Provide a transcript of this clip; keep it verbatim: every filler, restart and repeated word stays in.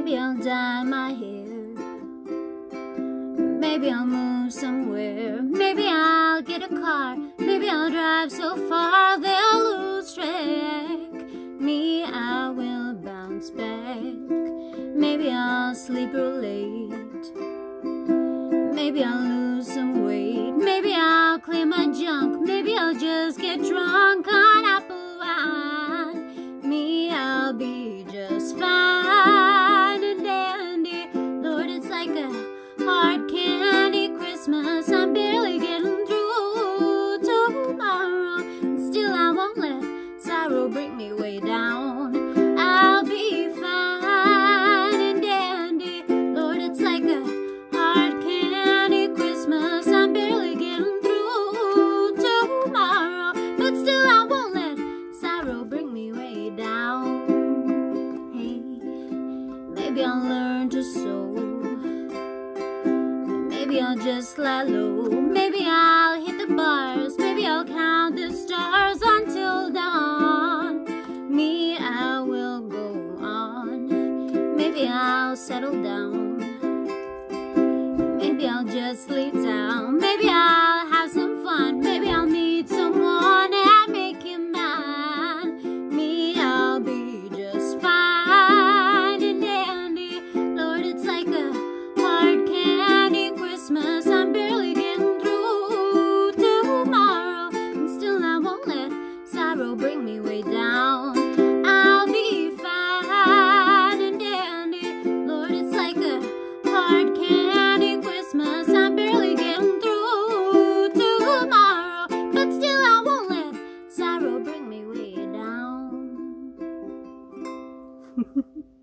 Maybe I'll dye my hair. Maybe I'll move somewhere. Maybe I'll get a car. Maybe I'll drive so far they'll lose track. Me, I will bounce back. Maybe I'll sleep real late. Maybe I'll lose some weight. Maybe I'll clear my junk. Maybe I'll just get drunk on apple wine. Me, I'll be just fine and dandy. Lord, it's like a hard candy Christmas. I'm barely getting through tomorrow, and still I won't let sorrow bring me way down. I'll be fine and dandy. Lord, it's like a hard candy Christmas. I'm barely getting through tomorrow, but still I won't let sorrow bring me way down. Hey, maybe I'll learn to sew. Maybe I'll just lie low. Maybe I'll hit the bars. Maybe I'll count the stars until dawn. Me, I will go on. Maybe I'll settle down. Maybe I'll just lay down. Maybe I'll have some fun. Maybe I'll meet someone and make him mine. Me, I'll be just fine and dandy. Lord, it's like a hard candy Christmas. I'm barely getting through tomorrow, and still I won't let sorrow bring me way down. I'll be fine and dandy. Lord, it's like a hard candy Christmas. I'm barely getting through tomorrow, but still I won't let sorrow bring me way down.